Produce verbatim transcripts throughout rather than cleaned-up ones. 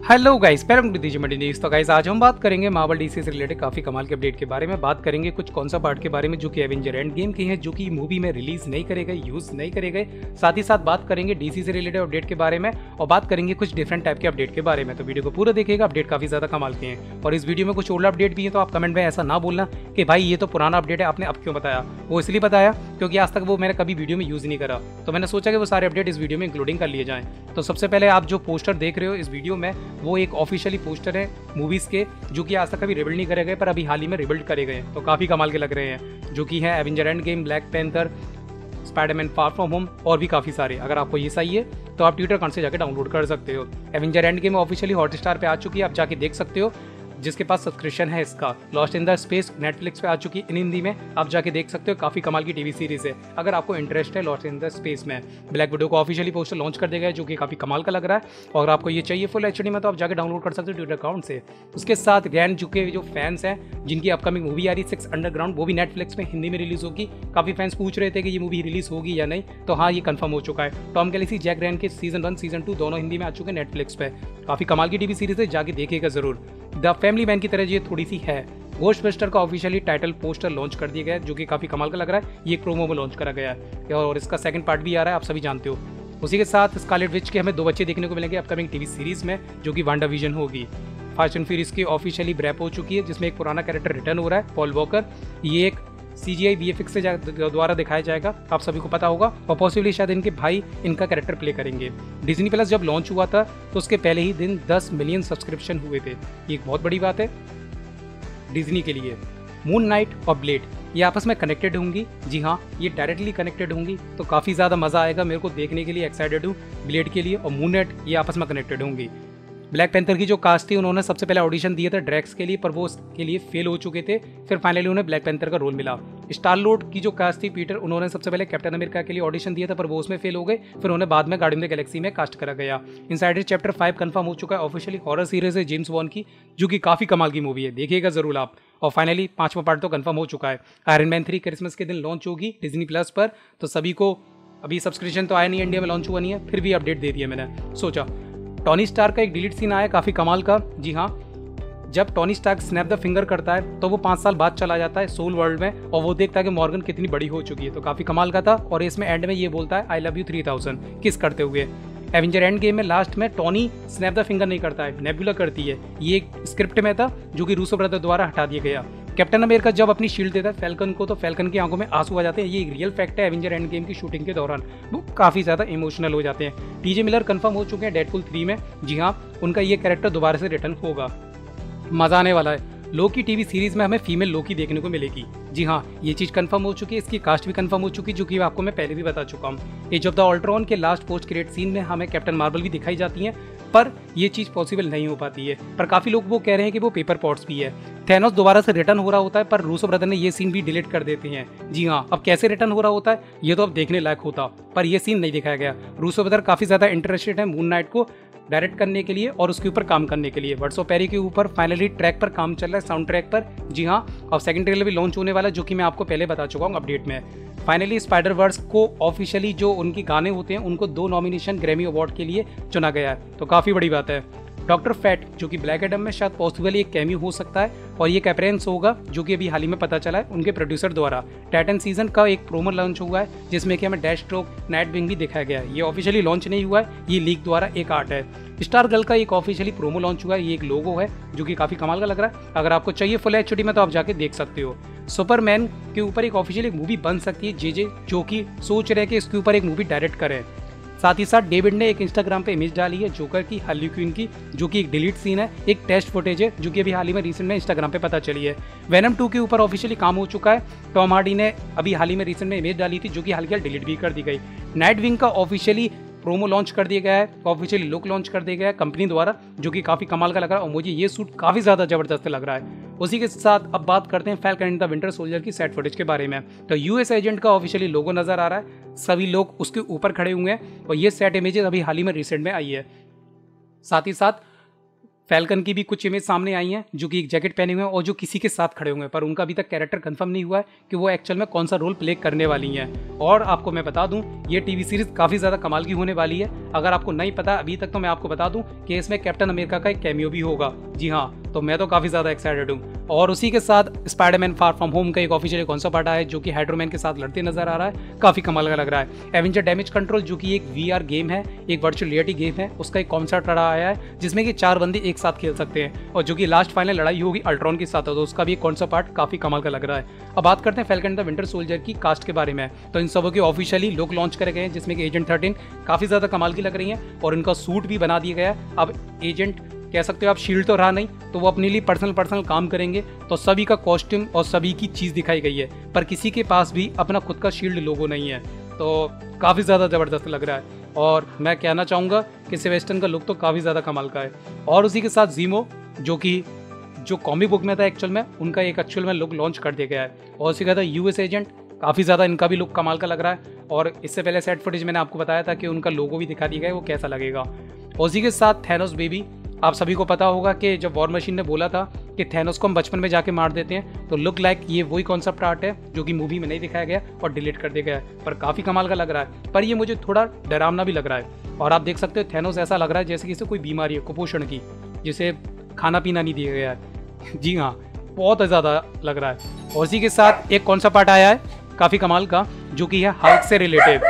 Hello guys, welcome to दीजिए मंडी news. तो guys आज हम बात करेंगे मार्वल डीसी से रिलेटेड काफी कमाल के अपडेट के बारे में। बात करेंगे कुछ कौन सा पार्ट के बारे में जो कि एवेंजर एंड गेम की है, जो कि मूवी में रिलीज नहीं करे गए, यूज नहीं करे गए। साथ ही साथ बात करेंगे डीसी से रिलेटेड अपडेट के बारे में और बात करेंगे कुछ डिफरेंट टाइप के अपडेट के बारे में। तो वीडियो को पूरा देखिएगा, अपडेट काफी ज्यादा कमाल के हैं और इस वीडियो में कुछ ओल्ड अपडेट भी है। तो आप कमेंट में ऐसा ना बोलना कि भाई ये तो पुराना अपडेट है, आपने अब क्यों बताया। वो इसलिए बताया क्योंकि आज तक वो मैंने कभी वीडियो में यूज नहीं करा, तो मैंने सोचा कि वो सारे अपडेट इस वीडियो में इंक्लूडिंग कर लिए जाएं। तो सबसे पहले आप जो पोस्टर देख रहे हो इस वीडियो में, वो एक ऑफिशियली पोस्टर है मूवीज के, जो कि आज तक कभी रिबिल्ड नहीं करे गए पर अभी हाल ही में रिबिल्ड करे गए। तो काफी कमाल के लग रहे हैं, जो कि है Avenger Endgame, Black Panther, Spiderman far from home और भी काफी सारे। अगर आपको ये सही है तो आप ट्विटर अकाउंट से जाकर डाउनलोड कर सकते हो। Avenger Endgame officially Hotstar पे आ चुकी है, आप जाके देख सकते हो। जिसके पास सब्सक्रिप्शन है इसका, Lost in the Space Netflix पे आ चुकी है इन हिंदी में, आप जाके देख सकते हो। काफी कमाल की टीवी सीरीज है अगर आपको इंटरेस्ट है लॉस्ट इन द स्पेस में। ब्लैक विडो को ऑफिशियली पोस्टर लॉन्च कर देगा, जो कि काफी कमाल का लग रहा है। और आपको ये चाहिए फुल एचडी में तो आप जाके डाउनलोड कर सकते हो ट्विटर अकाउंट से। उसके साथ रैन के जो फैंस हैं, जिनकी अपकमिंग मूवी आ रही सिक्स अंडरग्राउंड, वो भी नेटफ्लिक्स में हिंदी में रिलीज होगी। काफी फैंस पूछ रहे थे कि ये मूवी रिलीज होगी या नहीं, तो हाँ ये कंफर्म हो चुका है। टॉम गैलेक्सी, जैक रैन के सीजन वन सीजन टू दोनों हिंदी में आ चुके हैं नेटफ्लिक्स पे। काफी कमाल की टीवी सीरीज है, जाके देखिएगा जरूर। द फैमिली मैन की तरह ये थोड़ी सी है। घोस्टबस्टर का ऑफिशियली टाइटल पोस्टर लॉन्च कर दिया गया है, जो कि काफी कमाल का लग रहा है। ये एक प्रोमो में लॉन्च करा गया है और इसका सेकंड पार्ट भी आ रहा है, आप सभी जानते हो। उसी के साथ स्कारलेट विच के हमें दो बच्चे देखने को मिलेंगे अपकमिंग टीवी सीरीज में, जो कि वांडा विजन होगी। फास्ट एंड फ्यूरियस की ऑफिशियली ब्रैप हो चुकी है, जिसमें एक पुराना कैरेक्टर रिटर्न हो रहा है, पॉल वॉकर। ये एक सीजीआई वीएफएक्स से द्वारा दिखाया जाएगा, आप सभी को पता होगा। और पॉसिबली शायद इनके भाई इनका कैरेक्टर प्ले करेंगे। डिज्नी प्लस जब लॉन्च हुआ था तो उसके पहले ही दिन दस मिलियन सब्सक्रिप्शन हुए थे, ये एक बहुत बड़ी बात है डिज्नी के लिए। मून नाइट और ब्लेड ये आपस में कनेक्टेड होंगी, जी हाँ ये डायरेक्टली कनेक्टेड होंगी, तो काफ़ी ज़्यादा मज़ा आएगा मेरे को देखने के लिए। एक्साइटेड हूँ ब्लेड के लिए। और मून नाइट ये आपस में कनेक्टेड होंगी। ब्लैक पैंथर की जो कास्ट थी, उन्होंने सबसे पहले ऑडिशन दिया था ड्रैक्स के लिए, पर वो उसके लिए फेल हो चुके थे। फिर फाइनली उन्हें ब्लैक पैंथर का रोल मिला। स्टार लॉर्ड की जो कास्ट थी पीटर, उन्होंने सबसे पहले कैप्टन अमेरिका के लिए ऑडिशन दिया था, पर वो उसमें फेल हो गए। फिर उन्हें बाद में गार्डियन ऑफ द गैलेक्सी में कास्ट करा गया। इनसाइडर चैप्टर फाइव कंफर्म हो चुका है ऑफिशियली। हॉरर सीरीज है जेम्स बॉन्ड की, जो कि काफी कमाल की मूवी है, देखिएगा जरूर आप। और फाइनली पांचवा पार्ट तो कंफर्म हो चुका है। आयरन मैन थ्री क्रिसमस के दिन लॉन्च होगी डिज्नी प्लस पर, तो सभी को अभी सब्सक्रिप्शन तो आया नहीं, इंडिया में लॉन्च हुआ नहीं है, फिर भी अपडेट दे दिया मैंने। सोचा टॉनी स्टार्क का एक डिलीट सीन आया काफी कमाल का, जी हाँ। जब Tony Stark snap the finger करता है तो वो पाँच साल बाद चला जाता है सोल वर्ल्ड में, और वो देखता है कि मॉर्गन कितनी बड़ी हो चुकी है, तो काफी कमाल का था। और इसमें एंड में ये बोलता है I love you three thousand kiss करते हुए। एवेंजर एंड गेम में लास्ट में टॉनी स्नैप द फिंगर नहीं करता है, नेबुला करती है। ये एक स्क्रिप्ट में था जो कि रूसो ब्रदर द्वारा हटा दिया गया। कैप्टन अमेरिका जब अपनी शील्ड देता है फैल्कन को, तो फैल्कन की आंखों में आंसू आ जाते हैं। ये एक रियल फैक्ट है। एवेंजर एंड गेम की शूटिंग के दौरान वो काफी ज्यादा इमोशनल हो जाते हैं। टीजे मिलर कंफर्म हो चुके हैं डेडपूल थ्री में, जी हाँ उनका ये कैरेक्टर दोबारा से रिटर्न होगा, मजा आने वाला है। लोकी टीवी सीरीज में हमें फीमेल लोकी देखने को मिलेगी, जी हाँ ये चीज कंफर्म हो चुकी है। इसकी कास्ट भी कंफर्म हो चुकी है, जो कि आपको मैं पहले भी बता चुका हूँ। एज ऑफ द अल्ट्रॉन के लास्ट पोस्ट क्रेडिट सीन में हमें कैप्टन मार्वल भी दिखाई जाती है, पर ये चीज पॉसिबल नहीं हो पाती है। पर काफी लोग वो कह रहे हैं कि वो पेपर पॉट्स भी है। थैनोस दोबारा से रिटर्न हो रहा होता है, पर रूसो ब्रदर ने ये सीन भी डिलीट कर देते हैं, जी हाँ। अब कैसे रिटर्न हो रहा होता है ये तो अब देखने लायक होता, पर ये सीन नहीं दिखाया गया। रूसो ब्रदर काफी ज्यादा इंटरेस्टेड है मून नाइट को डायरेक्ट करने के लिए और उसके ऊपर काम करने के लिए। वर्ड्स ऑफ पेरी के ऊपर फाइनली ट्रैक पर काम चल रहा है, साउंड ट्रैक पर, जी हाँ। और सेकंड ट्रेलर भी लॉन्च होने वाला है, जो कि मैं आपको पहले बता चुका हूँ अपडेट में। फाइनली स्पाइडर वर्स को ऑफिशियली जो उनके गाने होते हैं उनको दो नॉमिनेशन ग्रैमी अवार्ड के लिए चुना गया है, तो काफी बड़ी बात है। डॉक्टर फैट जो कि ब्लैक एडम में शायद पॉसिबली एक कैमियो हो सकता है, और ये कैपरेंस होगा, जो कि अभी हाल ही में पता चला है उनके प्रोड्यूसर द्वारा। टाइटन सीजन का एक प्रोमो लॉन्च हुआ है, जिसमें कि हमें डैश स्ट्रोक नाइट विंग भी दिखाया गया है। ये ऑफिशियली लॉन्च नहीं हुआ है, ये लीक द्वारा एक आर्ट है। स्टार गर्ल का एक ऑफिशियली प्रोमो लॉन्च हुआ है, ये एक लोगो है जो कि काफी कमाल का लग रहा है। अगर आपको चाहिए फुल एचडी में तो आप जाके देख सकते हो। सुपरमैन के ऊपर एक ऑफिशियल एक मूवी बन सकती है, जे जे जो कि सोच रहे कि इसके ऊपर एक मूवी डायरेक्ट करें। साथ ही साथ डेविड ने एक इंस्टाग्राम पे इमेज डाली है जोकर की, हार्ली क्विन की, जो कि एक डिलीट सीन है, एक टेस्ट फुटेज है, जो कि अभी हाल ही में रिसेंट में इंस्टाग्राम पे पता चली है। वेनम टू के ऊपर ऑफिशियली काम हो चुका है। टॉम हार्डी ने अभी हाल ही में रिसेंट में इमेज डाली थी, जो कि हाल फिलहाल डिलीट भी कर दी गई। नाइट विंग का ऑफिशियली प्रोमो लॉन्च कर दिया गया है, ऑफिशियली लुक लॉन्च कर दिया गया है कंपनी द्वारा, जो कि काफी कमाल का लग रहा है और मुझे ये सूट काफी ज्यादा जबरदस्त लग रहा है। उसी के साथ अब बात करते हैं Falcon and the Winter Soldier की सेट फुटेज के बारे में। तो यूएस एजेंट का ऑफिशियली लोगो नजर आ रहा है, सभी लोग उसके ऊपर खड़े हुए हैं और ये सेट इमेजेस अभी हाल ही में रिसेंट में आई है। साथ ही साथ फैल्कन की भी कुछ इमेज सामने आई हैं जो कि एक जैकेट पहने हुए हैं और जो किसी के साथ खड़े हुए हैं, पर उनका अभी तक कैरेक्टर कंफर्म नहीं हुआ है कि वो एक्चुअल में कौन सा रोल प्ले करने वाली हैं। और आपको मैं बता दूं ये टीवी सीरीज काफ़ी ज़्यादा कमाल की होने वाली है। अगर आपको नहीं पता अभी तक तो मैं आपको बता दूं कि इसमें कैप्टन अमेरिका का एक कैमियो भी होगा। जी हाँ, तो मैं तो काफ़ी ज़्यादा एक्साइटेड हूँ। और उसी के साथ स्पाइडरमैन फार फ्रॉम होम का एक ऑफिशियल कॉन्सेप्ट आर्ट है जो कि हाइड्रोमैन के साथ लड़ते नजर आ रहा है, काफ़ी कमाल का लग रहा है। एवेंजर डैमेज कंट्रोल जो कि एक वीआर गेम है, एक वर्चुअल रियलिटी गेम है, उसका एक कॉन्सेप्ट आर्ट आया है जिसमें कि चार बंदे एक साथ खेल सकते हैं और जो कि लास्ट फाइनल लड़ाई होगी अल्ट्रॉन के साथ, तो उसका भी एक कॉन्सेप्ट आर्ट काफ़ी कमाल का लग रहा है। अब बात करते हैं फैल्कन द विंटर सोल्जर की कास्ट के बारे में। तो इन सबों के ऑफिशियली लुक लॉन्च करे गए हैं जिसमें कि एजेंट थर्टीन काफ़ी ज़्यादा कमाल की लग रही है और इनका सूट भी बना दिया गया है। अब एजेंट कह सकते हो आप, शील्ड तो रहा नहीं तो वो अपने लिए पर्सनल पर्सनल काम करेंगे, तो सभी का कॉस्ट्यूम और सभी की चीज़ दिखाई गई है, पर किसी के पास भी अपना खुद का शील्ड लोगो नहीं है, तो काफ़ी ज़्यादा ज़बरदस्त लग रहा है। और मैं कहना चाहूँगा कि सेवेस्टन का लुक तो काफ़ी ज़्यादा कमाल का है। और उसी के साथ जीमो जो कि जो कॉमिक बुक में था एक्चुअल में, उनका एक एक्चुअल में लुक लॉन्च कर दिया गया है। और उसी के साथ यूएस एजेंट काफ़ी ज़्यादा इनका भी लुक कमाल का लग रहा है। और इससे पहले सेट फुटेज मैंने आपको बताया था कि उनका लोगो भी दिखा दिया गया है, वो कैसा लगेगा। उसी के साथ थैनोस बेबी, आप सभी को पता होगा कि जब वॉर मशीन ने बोला था कि थैनोस को हम बचपन में जाके मार देते हैं, तो लुक लाइक ये वही कॉन्सेप्ट आर्ट है जो कि मूवी में नहीं दिखाया गया और डिलीट कर दिया गया है, पर काफ़ी कमाल का लग रहा है। पर ये मुझे थोड़ा डरावना भी लग रहा है। और आप देख सकते हो थैनोस ऐसा लग रहा है जैसे किसी कोई बीमारी है कुपोषण की, जिसे खाना पीना नहीं दिया गया है। जी हाँ, बहुत ज़्यादा लग रहा है। और इसी के साथ एक कॉन्सेप्ट आर्ट आया है काफ़ी कमाल का जो कि है हल्क से रिलेटेड,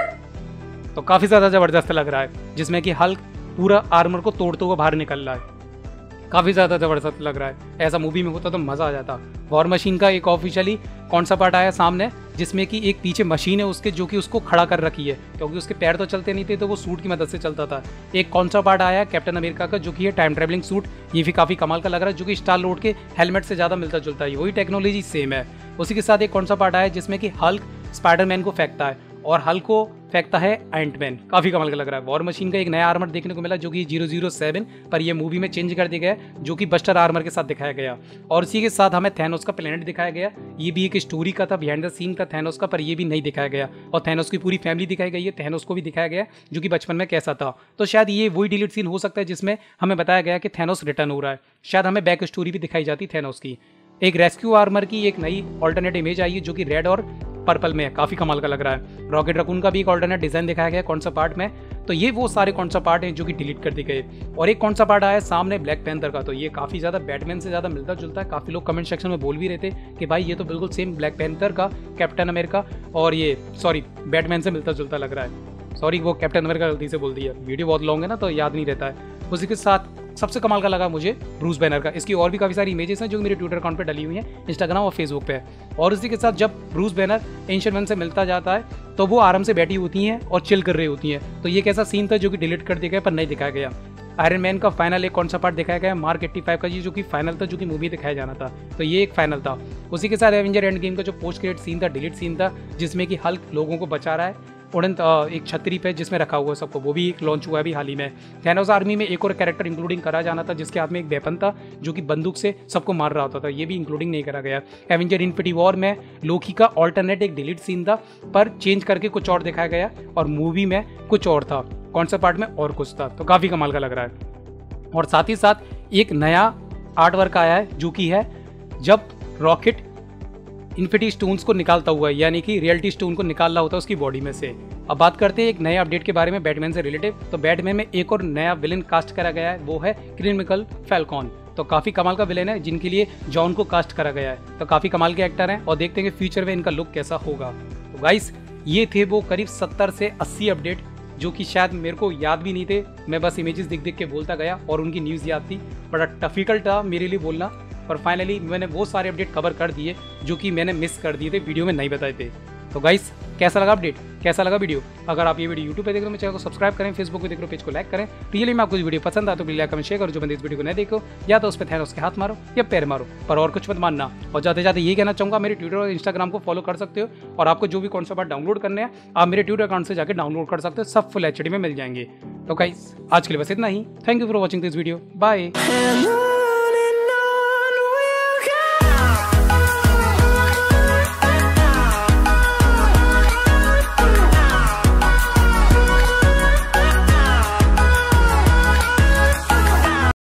तो काफ़ी ज़्यादा ज़बरदस्त लग रहा है, जिसमें कि हल्क पूरा आर्मर को तोड़ते हुए बाहर निकल रहा है। काफ़ी ज़्यादा ज़बरदस्त लग रहा है, ऐसा मूवी में होता तो मज़ा आ जाता। वॉर मशीन का एक ऑफिशियली कॉन्सेप्ट आर्ट आया सामने जिसमें कि एक पीछे मशीन है उसके जो कि उसको खड़ा कर रखी है, क्योंकि उसके पैर तो चलते नहीं थे तो वो सूट की मदद से चलता था। एक कॉन्सेप्ट आर्ट आया कैप्टन अमेरिका का जो कि है टाइम ट्रेवलिंग सूट, ये भी काफ़ी कमाल का लग रहा है, जो कि स्टार लोड के हेलमेट से ज़्यादा मिलता जुलता है, वही टेक्नोलॉजी सेम है। उसी के साथ एक कॉन्सेप्ट आर्ट आया जिसमें कि हल्क स्पाइडरमैन को फेंकता है और हल्क को फेंकता है एंटमैन, काफ़ी कमाल का लग रहा है। वॉर मशीन का एक नया आर्मर देखने को मिला जो कि ज़ीरो ज़ीरो सेवन, पर ये मूवी में चेंज कर दिया गया जो कि बस्टर आर्मर के साथ दिखाया गया। और इसी के साथ हमें थैनोस का प्लेनेट दिखाया गया, ये भी एक स्टोरी का था, बिहाइंड द सीन का थैनोस का, पर ये भी नहीं दिखाया गया। और थैनोस की पूरी फैमिली दिखाई गई है, थैनोस को भी दिखाया गया जो कि बचपन में कैसा था। तो शायद ये वही डिलीट सीन हो सकता है जिसमें हमें बताया गया कि थैनोस रिटर्न हो रहा है, शायद हमें बैक स्टोरी भी दिखाई जाती थैनोस की। एक रेस्क्यू आर्मर की एक नई ऑल्टरनेट इमेज आई है जो कि रेड और पर्पल में है, काफ़ी कमाल का लग रहा है। रॉकेट रकून का भी एक ऑल्टरनेट डिज़ाइन दिखाया गया कॉन्सेप्ट आर्ट में, तो ये वो सारे कॉन्सेप्ट आर्ट हैं जो कि डिलीट कर दिए गए। और एक कॉन्सेप्ट आर्ट आया सामने ब्लैक पैंथर का, तो ये काफ़ी ज़्यादा बैटमैन से ज़्यादा मिलता जुलता है। काफ़ी लोग कमेंट सेक्शन में बोल भी रहे थे कि भाई ये तो बिल्कुल सेम ब्लैक पैंथर का कैप्टन अमेरिका और ये सॉरी बैटमैन से मिलता जुलता लग रहा है। सॉरी वो कैप्टन अमेरिका गलती से बोल दिया, वीडियो बहुत लॉन्ग है ना तो याद नहीं रहता है। उसी के साथ सबसे कमाल का लगा मुझे ब्रूस बैनर का, इसकी और भी काफ़ी सारी इमेजेस हैं जो मेरे ट्विटर अकाउंट पे डली हुई हैं, इंस्टाग्राम और फेसबुक पे। और इसी के साथ जब ब्रूस बैनर एंशिएंट वन से मिलता जाता है तो वो आराम से बैठी होती हैं और चिल कर रही होती हैं, तो ये कैसा सीन था जो कि डिलीट कर दिया गया पर नहीं दिखाया गया। आयरन मैन का फाइनल एक कॉन्सेप्ट आर्ट दिखाया गया मार्क एट्टी फाइव का, ये जो कि फाइनल था जो कि मूवी दिखाया जाना था, तो ये एक फाइनल था। उसी के साथ एवेंजर एंड गेम का जो पोस्ट क्रेडिट सीन था, डिलीट सीन था, जिसमें कि हल्क लोगों को बचा रहा है उड़न एक छतरी पे जिसमें रखा हुआ है सबको, वो भी एक लॉन्च हुआ है अभी हाल ही में। थैनोस आर्मी में एक और कैरेक्टर इंक्लूडिंग करा जाना था जिसके हाथ में एक वेपन था जो कि बंदूक से सबको मार रहा होता था, ये भी इंक्लूडिंग नहीं करा गया। एवेंजर इन्फिनिटी वॉर में लोकी का ऑल्टरनेट एक डिलीट सीन था पर चेंज करके कुछ और दिखाया गया और मूवी में कुछ और था, कॉन्सेप्ट आर्ट में और कुछ था, तो काफ़ी कमाल का लग रहा है। और साथ ही साथ एक नया आर्ट वर्क आया है जो कि है जब रॉकेट इन्फिनिटी स्टोन्स को निकालता हुआ है, यानी कि रियलिटी स्टोन को निकाल रहा होता है उसकी बॉडी में से। अब बात करते हैं एक नए अपडेट के बारे में बैटमैन से रिलेटेड, तो बैटमैन में एक और नया विलेन कास्ट करा गया है, वो है क्रिमिनल फैल्कॉन, तो काफ़ी कमाल का विलेन है जिनके लिए जॉन को कास्ट करा गया है, तो काफ़ी कमाल के एक्टर हैं और देखते हैं कि फ्यूचर में इनका लुक कैसा होगा। तो गाइस ये थे वो करीब सत्तर से अस्सी अपडेट जो कि शायद मेरे को याद भी नहीं थे, मैं बस इमेजेस दिख दिख के बोलता गया और उनकी न्यूज़ याद थी, बड़ा डिफिकल्ट था मेरे लिए बोलना, पर फाइनली मैंने वो सारे अपडेट कवर कर दिए जो कि मैंने मिस कर दिए थे, वीडियो में नहीं बताए थे। तो गाइस कैसा लगा अपडेट, कैसा लगा वीडियो? अगर आप ये वीडियो यूट्यूब पे देख रहे हो चैनल को सब्सक्राइब करें, फेसबुक पे देख रहे हो पेज को लाइक करें, रियली में आपको वीडियो पसंद आए तो प्लीज लाइक कमेंट शेयर करो, जो बंदे इस वीडियो को नहीं देखो या तो उस पर थैनोस के हाथ मारो या पैर मारो, पर और कुछ मत मानना। और जाते जाते ये कहना चाहूँगा मेरे ट्विटर और इंस्टाग्राम को फॉलो कर सकते हो और आपको जो भी कॉन्सेप्ट आर्ट डाउनलोड करने हैं आप मेरे ट्विटर अकाउंट से जाकर डाउनलोड कर सकते हो, सब फुल एच डी में मिल जाएंगे। तो गाइस आज के लिए बस इतना ही, thank you for watching this video, bye.